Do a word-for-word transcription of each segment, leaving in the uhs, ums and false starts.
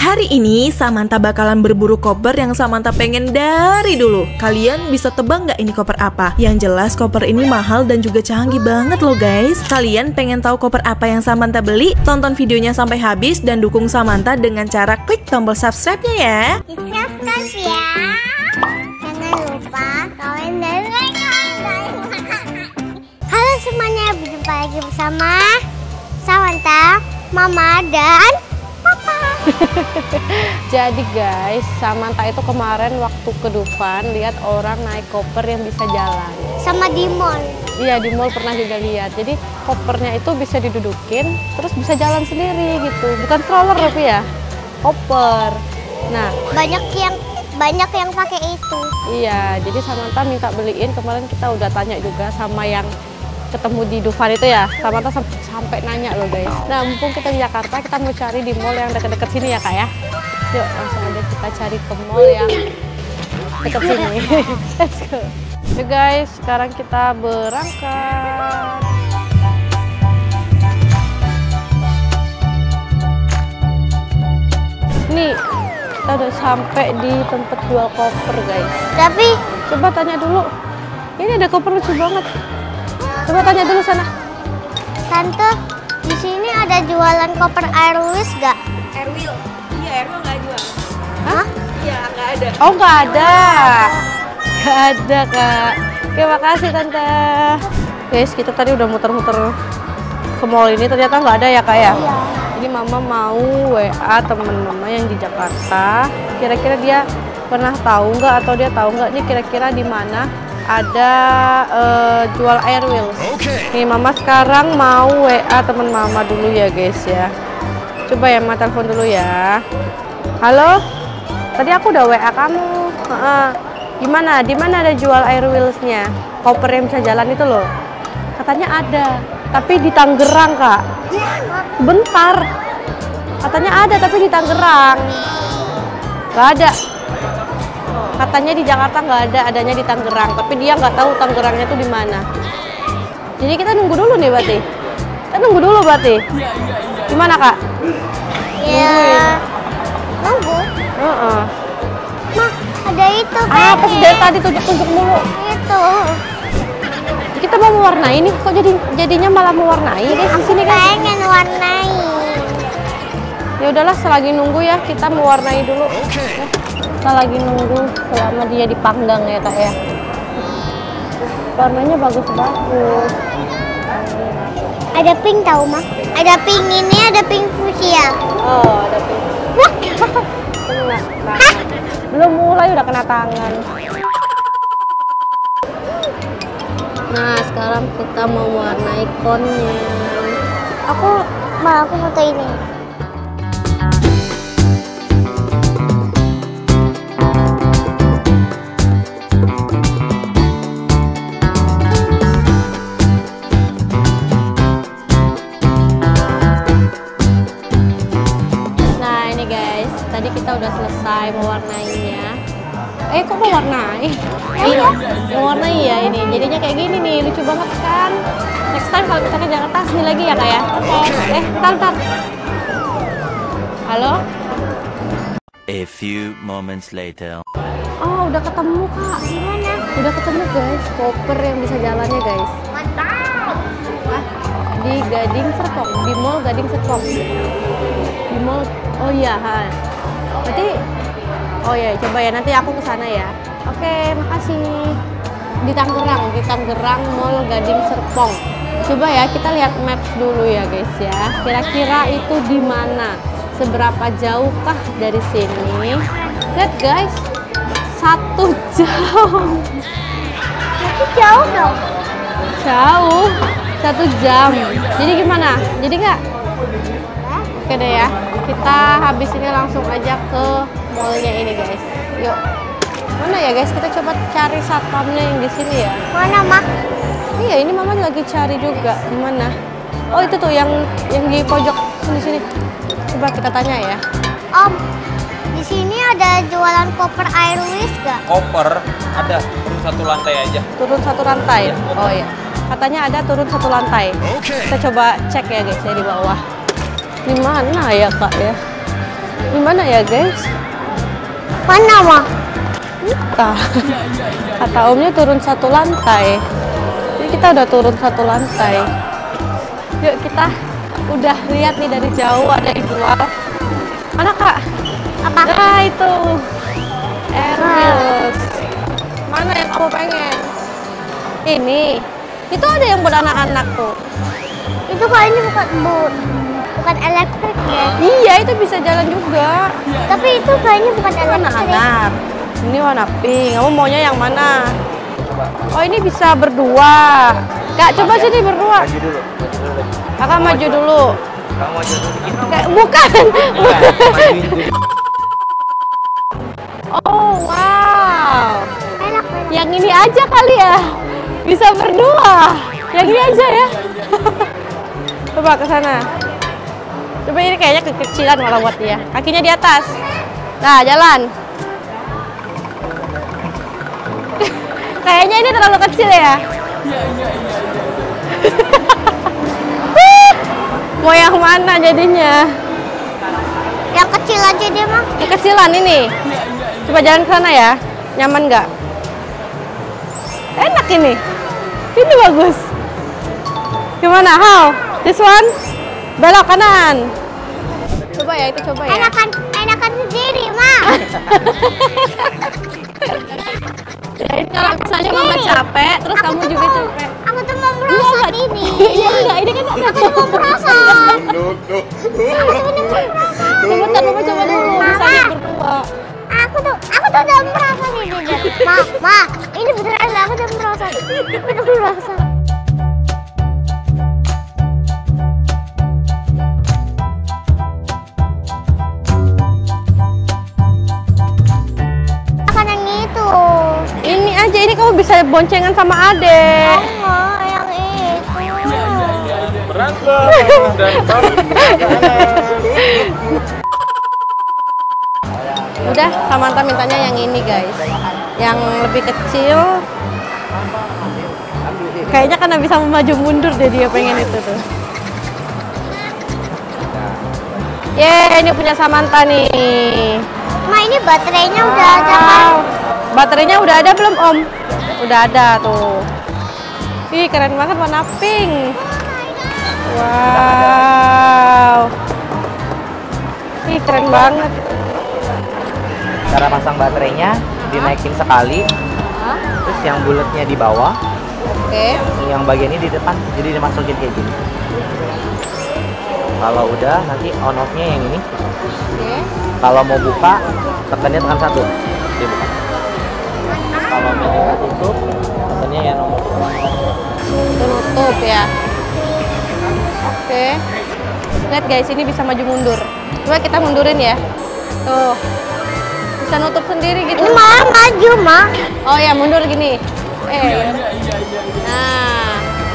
Hari ini Samantha bakalan berburu koper yang Samantha pengen dari dulu. Kalian bisa tebak nggak ini koper apa? Yang jelas koper ini mahal dan juga canggih banget loh guys. Kalian pengen tahu koper apa yang Samantha beli? Tonton videonya sampai habis dan dukung Samantha dengan cara klik tombol subscribe-nya ya. Subscribe ya. Jangan lupa komen dan like. Halo semuanya, berjumpa lagi bersama Samantha, Mama dan Jadi guys, Samantha itu kemarin waktu ke Dufan lihat orang naik koper yang bisa jalan. Sama di mall. Iya, di mall pernah juga lihat. Jadi kopernya itu bisa didudukin, terus bisa jalan sendiri gitu. Bukan stroller tapi ya, koper. Nah, banyak yang banyak yang pakai itu. Iya, jadi Samantha minta beliin. Kemarin kita udah tanya juga sama yang ketemu di Dufan itu ya, Samantha sampai, sampai nanya loh guys. Nah, mumpung kita di Jakarta, kita mau cari di mall yang deket-deket sini ya kak ya. Yuk langsung aja kita cari ke mall yang deket sini. Let's go. Yuk guys, sekarang kita berangkat. Nih, kita udah sampai di tempat jual koper guys. Tapi coba tanya dulu. Ini ada koper lucu banget. Coba tanya dulu sana. Tante, di sini ada jualan koper Airwheels gak? Airwheel? Iya, Airwheel nggak jual. Hah? Iya, nggak ada. Oh, nggak ada. Nggak ada kak. Oke, makasih tante. Guys, kita tadi udah muter-muter ke mall ini, ternyata nggak ada ya kak ya? Iya. Jadi mama mau W A temen mama yang di Jakarta. Kira-kira dia pernah tahu nggak atau dia tahu nggak nih kira-kira di mana ada uh, jual Airwheels. Okay. Nih mama sekarang mau W A temen mama dulu ya guys ya. Coba ya mama telepon dulu ya. Halo, tadi aku udah W A kamu. Uh, gimana? Di mana ada jual Airwheelsnya? Koper yang bisa jalan itu loh. Katanya ada, tapi di Tangerang kak. Bentar. Katanya ada tapi di Tangerang. Gak ada. Katanya di Jakarta nggak ada, adanya di Tangerang. Tapi dia nggak tahu Tangerangnya tuh di mana. Jadi kita nunggu dulu nih berarti. Kita nunggu dulu berarti. Gimana kak? Iya. Nunggu. Uh-uh. Mah, ada itu Ah, pas dari tadi tunjuk-tunjuk mulu. Itu. Kita mau mewarnai nih, kok jadi jadinya malah mewarnai deh di sini kan? Pengen warnai. Ya udahlah, selagi nunggu ya kita mewarnai dulu. Okay. Kita lagi nunggu selama dia dipanggang ya kak ya. Warnanya bagus-bagus. Ada pink tahu mah? Ada pink ini, ada pink fuchsia. Oh, ada pink. Kena tangan. Belum mulai udah kena tangan. Nah, sekarang kita mau mewarnai konnya. Aku mah aku foto ini. Tadi kita udah selesai mewarnainya. Eh kok mewarnai? Iya. Mewarnai ya ini. Jadinya kayak gini nih, lucu banget kan? Next time kalau kita ke Jakarta sini lagi ya kak ya? Oke. Okay. Eh, bentar, bentar. Halo? A few moments later. Oh, udah ketemu kak. Gimana? Udah ketemu guys, koper yang bisa jalannya guys. Mantap. Hah? Di Gading Serpong, di mall Gading Serpong. Di mall, oh iya, ha. Berarti, oh ya, coba ya nanti aku ke sana ya. Oke, makasih. Di Tangerang, di Tangerang Mall Gading Serpong. Coba ya kita lihat maps dulu ya guys ya. Kira-kira itu di mana? Seberapa jauhkah dari sini? Lihat guys, satu jam. Tapi jauh dong. Jauh, satu jam. Jadi gimana? Jadi nggak? Oke deh ya. Kita habis ini langsung aja ke mallnya ini guys. Yuk. Mana ya guys? Kita coba cari satpamnya yang di sini ya. Mana mah? Iya, ini mama lagi cari juga. Di mana? Oh itu tuh yang yang di pojok sini sini. Coba kita tanya ya. Om, di sini ada jualan koper Airwheels gak? Koper ada, turun satu lantai aja. Turun satu lantai. Oh iya. Katanya ada turun satu lantai. Kita coba cek ya guys ya di bawah. Di mana ya kak ya? Gimana ya guys? Mana mah? Entah. Kata omnya turun satu lantai. Jadi kita udah turun satu lantai. Yuk kita udah lihat nih dari jauh ada yang jual. Mana kak? Apa? Nah itu Airwheels. Mana yang kamu pengen? Ini. Itu ada yang buat anak-anak tuh. Itu kayaknya bukan bu, bukan elektrik ya. Iya itu bisa jalan juga. Tapi itu kayaknya bukan Itu warna elektrik. anak. Ini warna pink. Kamu maunya yang mana? Oh ini bisa berdua. Kak coba sini berdua. Maju dulu. Maju dulu. Kakak maju dulu. Kamu maju dulu dikit. Kayak bukan. Majuin dulu. Oh wow. Enak, enak. Yang ini aja kali ya. Bisa berdua. Yang ini aja ya. Coba ke sana. Coba ini kayaknya kekecilan malah buat dia. Kakinya di atas. Nah, jalan. Kayaknya ini terlalu kecil ya. Mau yang mana jadinya? Yang kecil aja dia mah. Yang kecilan ini. Coba jalan ke sana ya. Nyaman nggak? Enak ini. Ini bagus. Gimana? How? This one? Belok kanan. Coba ya, itu coba ya. Enakan, enakan sendiri mah. Ya, ini kalau misalnya mama capek, terus Aku kamu tuh juga mau- capek. Aku tuh mau merosot ini. Iya enggak, ini kan Aku tuh mau merosot. sebentar, mama coba dulu. Misalnya berdua. Aku tuh, aku tuh udah merosot ini. Ma, ma, ini beneran aku udah merosot. Udah merosot. Akan yang itu. Ini aja, ini kamu bisa boncengan sama adek. Oh, yang itu. Berantem dan baru. Udah, Samantha mintanya yang ini guys. Yang lebih kecil. Kayaknya karena bisa maju mundur deh dia pengen itu tuh. Yeay, ini punya Samantha nih. Ma, ini baterainya udah ada kan? Baterainya udah ada belum Om? Udah ada tuh. Ih, keren banget warna pink. Wow. Ih, keren banget. Cara pasang baterainya dinaikin sekali, terus yang bulatnya di bawah, Oke. yang bagian ini di depan, jadi dimasukin kayak gini. Kalau udah nanti on off-nya yang ini. Oke. Kalau mau buka, tekannya tekan satu, dibuka. Kalau mau buka tutup, tekannya yang nomor dua. Tutup ya. Oke. Lihat guys, ini bisa maju mundur. Coba kita mundurin ya. Tuh. Bisa nutup sendiri gitu. Ini malah maju, Ma. Oh ya, mundur gini. Eh. Nah.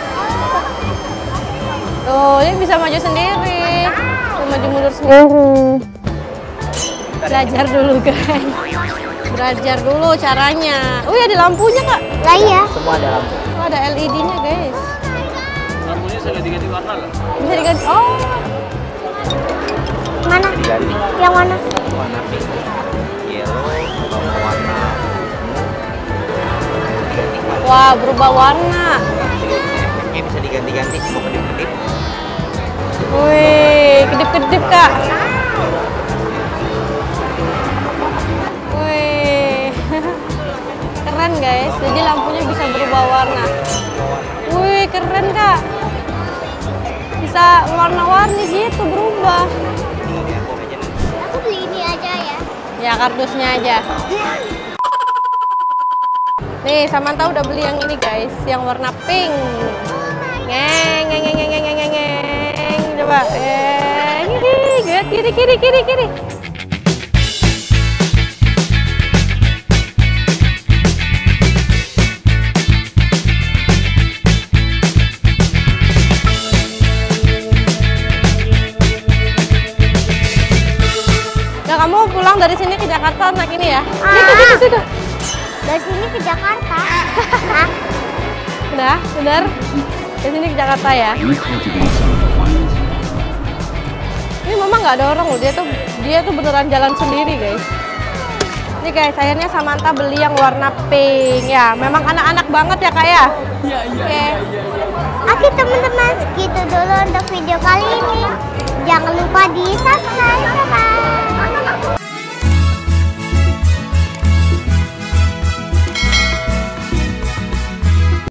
Tuh, ini bisa maju sendiri. Bisa maju mundur sendiri. Belajar dulu, guys. Belajar dulu caranya. Oh ya, ada lampunya, Kak. Lah iya. Semua ada lampu. Oh, ada L E D-nya, guys. Lampunya saya ganti-ganti warna lah. Bisa diganti. Oh. Mana? Diganti Yang mana? warna pink, yellow, atau mau warna Wah, berubah warna. efeknya bisa diganti-ganti, mau kedip-kedip. Wih, kedip-kedip, Kak. Wih. Keren, guys. Jadi lampunya bisa berubah warna. Wih, keren, Kak. Bisa warna-warni gitu, berubah. Aku beli ini aja ya. Ya, kardusnya aja. Nih, Samantha udah beli yang ini, guys. Yang warna pink. Ngeng, ngeng, ngeng, ngeng, ngeng, ngeng, ngeng. Coba. Eh, kiri, kiri, kiri, kiri, kiri. Nah, kamu pulang dari sini ke Jakarta naik ini ya? Situ, situ, situ. Dari sini ke Jakarta. Hah? Udah, bener. Dari sini ke Jakarta ya. Ini mama nggak ada orang loh, dia tuh dia tuh beneran jalan sendiri guys. Ini guys, akhirnya Samantha beli yang warna pink ya. Memang anak-anak banget ya kak ya. Iya, iya, Oke. iya, iya. Oke teman-teman, segitu dulu untuk video kali ini. Jangan lupa di subscribe. Bye-bye.